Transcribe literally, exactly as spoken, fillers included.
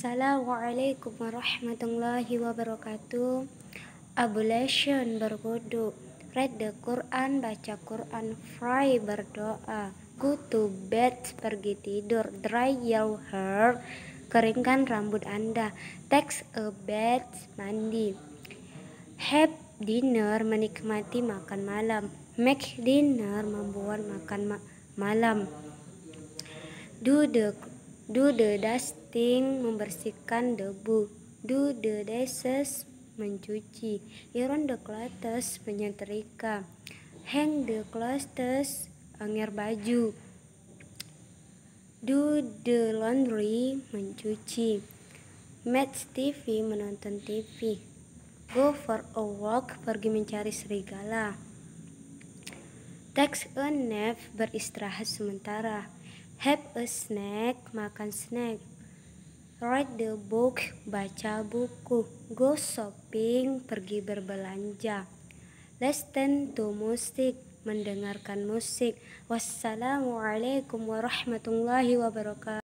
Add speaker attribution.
Speaker 1: Assalamualaikum warahmatullahi wabarakatuh. Ablution berwudu. Read the Quran, baca Quran. Pray, berdoa. Go to bed, pergi tidur. Dry your hair, keringkan rambut Anda. Take a bath, mandi. Have dinner, menikmati makan malam. Make dinner, membuat makan ma- malam. Do the do the dusting, membersihkan debu. Do the dishes, mencuci. Iron the clothes, menyetrika. Hang the clothes, hanger baju. Do the laundry, mencuci. Match T V, menonton T V. Go for a walk, pergi mencari serigala. Take a nap, beristirahat sementara. Have a snack, makan snack. Read the book, baca buku. Go shopping, pergi berbelanja. Listen to music, mendengarkan musik. Wassalamualaikum warahmatullahi wabarakatuh.